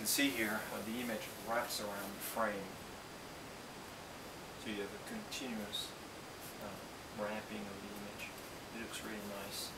can see here, the image wraps around the frame. So you have a continuous wrapping of the image. It looks really nice.